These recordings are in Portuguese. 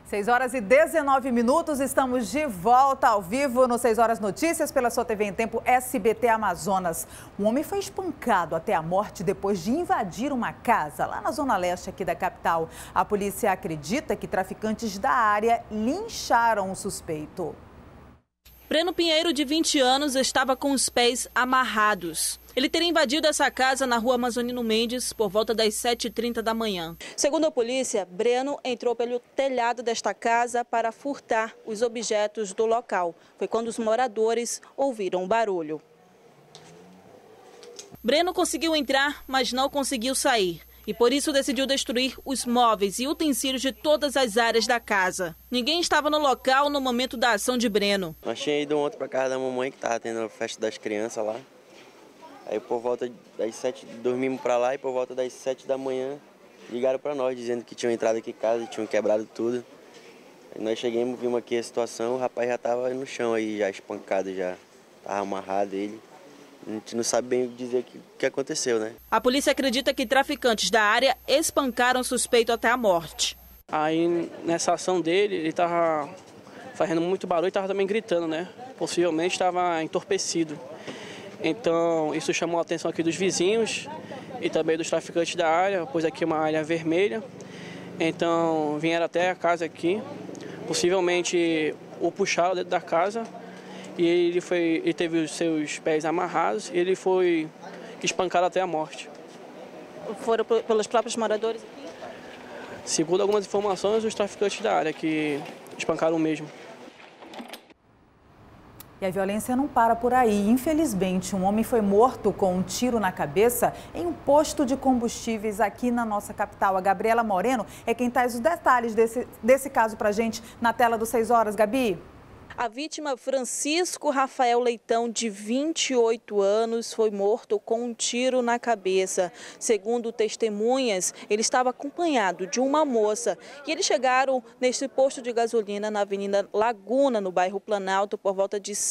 6h19, estamos de volta ao vivo no 6 Horas Notícias pela sua TV em Tempo SBT Amazonas. Um homem foi espancado até a morte depois de invadir uma casa lá na zona leste aqui da capital. A polícia acredita que traficantes da área lincharam o suspeito. Breno Pinheiro, de 20 anos, estava com os pés amarrados. Ele teria invadido essa casa na rua Amazonino Mendes por volta das 7h30 da manhã. Segundo a polícia, Breno entrou pelo telhado desta casa para furtar os objetos do local. Foi quando os moradores ouviram o barulho. Breno conseguiu entrar, mas não conseguiu sair. E por isso decidiu destruir os móveis e utensílios de todas as áreas da casa. Ninguém estava no local no momento da ação de Breno. Nós tínhamos ido ontem para casa da mamãe, que estava tendo a festa das crianças lá. Aí por volta das 7, dormimos para lá e por volta das 7 da manhã ligaram para nós, dizendo que tinham entrado aqui em casa e tinham quebrado tudo. Aí nós chegamos, vimos aqui a situação, o rapaz já estava no chão aí, já espancado, já estava amarrado ele. A gente não sabe bem dizer o que aconteceu, né? A polícia acredita que traficantes da área espancaram o suspeito até a morte. Aí nessa ação dele, ele estava fazendo muito barulho e estava também gritando, né? Possivelmente estava entorpecido. Então isso chamou a atenção aqui dos vizinhos e também dos traficantes da área, pois aqui é uma área vermelha. Então vieram até a casa aqui, possivelmente o puxaram dentro da casa. E ele teve os seus pés amarrados e ele foi espancado até a morte. Foram pelos próprios moradores aqui? Segundo algumas informações, os traficantes da área que espancaram mesmo. E a violência não para por aí. Infelizmente, um homem foi morto com um tiro na cabeça em um posto de combustíveis aqui na nossa capital. A Gabriela Moreno é quem traz os detalhes desse caso pra gente na tela do 6 Horas. Gabi? A vítima, Francisco Rafael Leitão, de 28 anos, foi morto com um tiro na cabeça. Segundo testemunhas, ele estava acompanhado de uma moça e eles chegaram neste posto de gasolina na Avenida Laguna, no bairro Planalto, por volta de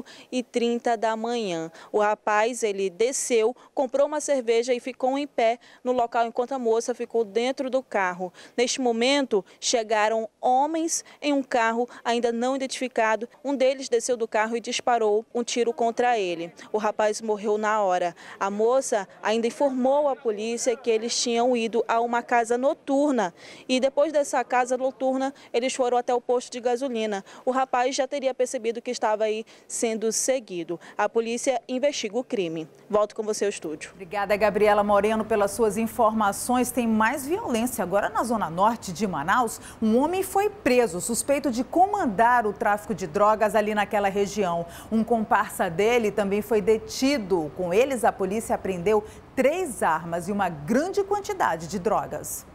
5h30 da manhã. O rapaz, ele desceu, comprou uma cerveja e ficou em pé no local enquanto a moça ficou dentro do carro. Neste momento, chegaram homens em um carro ainda não identificado. Um deles desceu do carro e disparou um tiro contra ele. O rapaz morreu na hora. A moça ainda informou à polícia que eles tinham ido a uma casa noturna. E depois dessa casa noturna, eles foram até o posto de gasolina. O rapaz já teria percebido que estava aí sendo seguido. A polícia investiga o crime. Volto com você ao estúdio. Obrigada, Gabriela Moreno, pelas suas informações. Tem mais violência. Agora, na zona norte de Manaus, um homem foi preso, suspeito de comandar o tráfico de drogas ali naquela região. Um comparsa dele também foi detido. Com eles, a polícia apreendeu 3 armas e uma grande quantidade de drogas.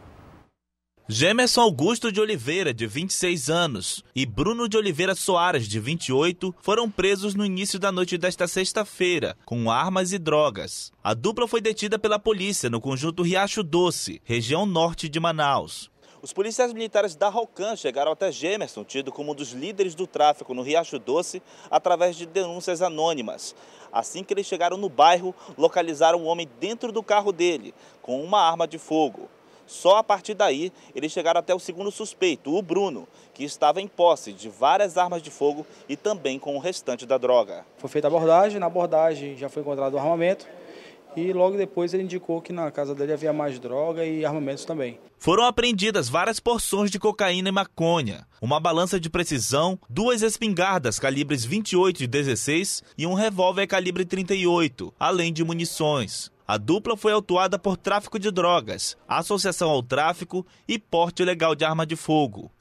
Gemerson Augusto de Oliveira, de 26 anos, e Bruno de Oliveira Soares, de 28, foram presos no início da noite desta sexta-feira, com armas e drogas. A dupla foi detida pela polícia no conjunto Riacho Doce, região norte de Manaus. Os policiais militares da Rocan chegaram até Gemerson, tido como um dos líderes do tráfico no Riacho Doce, através de denúncias anônimas. Assim que eles chegaram no bairro, localizaram um homem dentro do carro dele, com uma arma de fogo. Só a partir daí, eles chegaram até o segundo suspeito, o Bruno, que estava em posse de várias armas de fogo e também com o restante da droga. Foi feita a abordagem, na abordagem já foi encontrado o armamento. E logo depois ele indicou que na casa dele havia mais droga e armamentos também. Foram apreendidas várias porções de cocaína e maconha, uma balança de precisão, 2 espingardas calibres 28 e 16 e um revólver calibre 38, além de munições. A dupla foi autuada por tráfico de drogas, associação ao tráfico e porte ilegal de arma de fogo.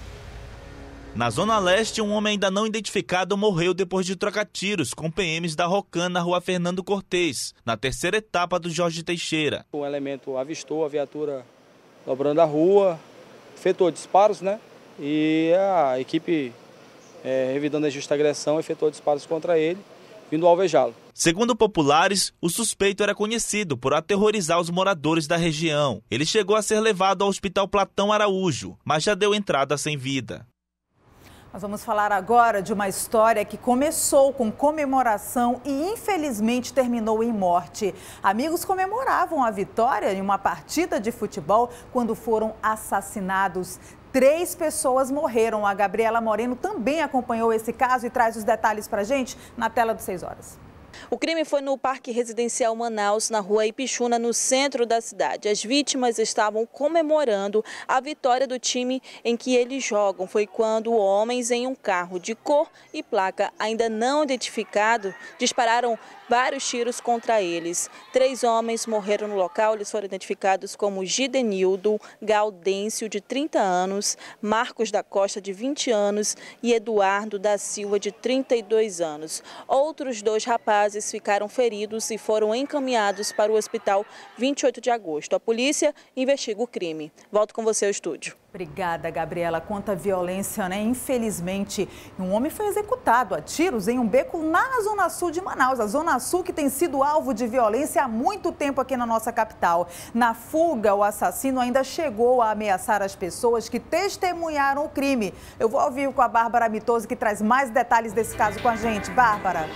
Na Zona Leste, um homem ainda não identificado morreu depois de trocar tiros com PMs da Rocan na rua Fernando Cortês, na terceira etapa do Jorge Teixeira. O elemento avistou a viatura dobrando a rua, efetuou disparos, né? E a equipe, revidando a justa agressão, efetuou disparos contra ele, vindo alvejá-lo. Segundo populares, o suspeito era conhecido por aterrorizar os moradores da região. Ele chegou a ser levado ao Hospital Platão Araújo, mas já deu entrada sem vida. Nós vamos falar agora de uma história que começou com comemoração e infelizmente terminou em morte. Amigos comemoravam a vitória em uma partida de futebol quando foram assassinados 3 pessoas morreram. A Gabriela Moreno também acompanhou esse caso e traz os detalhes para a gente na tela do 6 horas. O crime foi no Parque Residencial Manaus, na rua Ipixuna, no centro da cidade. As vítimas estavam comemorando a vitória do time em que eles jogam. Foi quando homens em um carro de cor e placa ainda não identificado dispararam vários tiros contra eles. 3 homens morreram no local. Eles foram identificados como Gidenildo Gaudêncio, de 30 anos, Marcos da Costa, de 20 anos e Eduardo da Silva, de 32 anos. Outros 2 rapazes ficaram feridos e foram encaminhados para o hospital 28 de agosto. A polícia investiga o crime. Volto com você ao estúdio. Obrigada, Gabriela. Quanta violência, né? Infelizmente, um homem foi executado a tiros em um beco na Zona Sul de Manaus. A Zona Sul que tem sido alvo de violência há muito tempo aqui na nossa capital. Na fuga, o assassino ainda chegou a ameaçar as pessoas que testemunharam o crime. Eu vou ao vivo com a Bárbara Mitoso, que traz mais detalhes desse caso com a gente. Bárbara.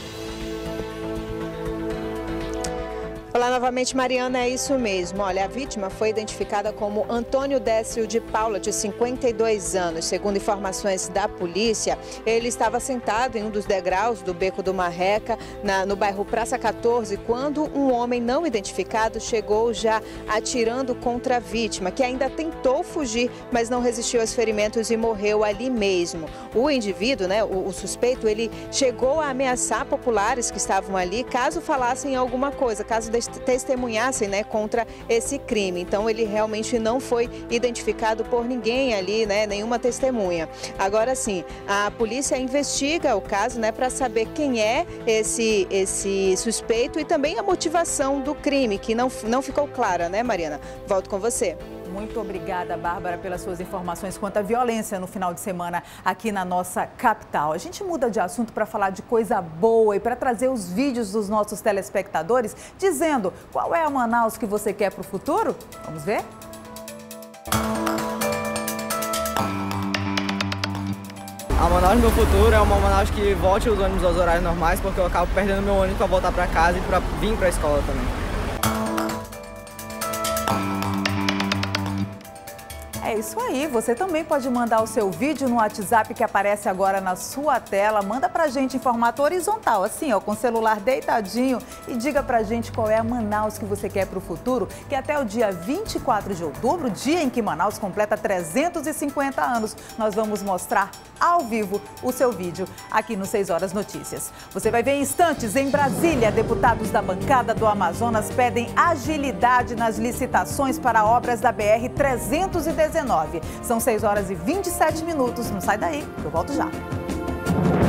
Olá novamente, Mariana, é isso mesmo. Olha, a vítima foi identificada como Antônio Décio de Paula, de 52 anos. Segundo informações da polícia, ele estava sentado em um dos degraus do Beco do Marreca, no bairro Praça 14, quando um homem não identificado chegou já atirando contra a vítima, que ainda tentou fugir, mas não resistiu aos ferimentos e morreu ali mesmo. O indivíduo, né, o suspeito, ele chegou a ameaçar populares que estavam ali, caso falassem alguma coisa, caso testemunhassem, né, contra esse crime. Então ele realmente não foi identificado por ninguém ali, né, nenhuma testemunha. Agora sim, a polícia investiga o caso, né, para saber quem é esse suspeito e também a motivação do crime, que não ficou clara, né, Mariana? Volto com você. Muito obrigada, Bárbara, pelas suas informações quanto à violência no final de semana aqui na nossa capital. A gente muda de assunto para falar de coisa boa e para trazer os vídeos dos nossos telespectadores dizendo qual é a Manaus que você quer para o futuro. Vamos ver? A Manaus do meu futuro é uma Manaus que volte os ônibus aos horários normais, porque eu acabo perdendo meu ônibus para voltar para casa e para vir para a escola também. É isso aí, você também pode mandar o seu vídeo no WhatsApp que aparece agora na sua tela. Manda pra gente em formato horizontal, assim, ó, com o celular deitadinho, e diga pra gente qual é a Manaus que você quer pro futuro, que até o dia 24 de outubro, dia em que Manaus completa 350 anos, nós vamos mostrar ao vivo o seu vídeo aqui no 6 Horas Notícias. Você vai ver em instantes, em Brasília, deputados da bancada do Amazonas pedem agilidade nas licitações para obras da BR-319. São 6 horas e 27 minutos. Não sai daí, eu volto já.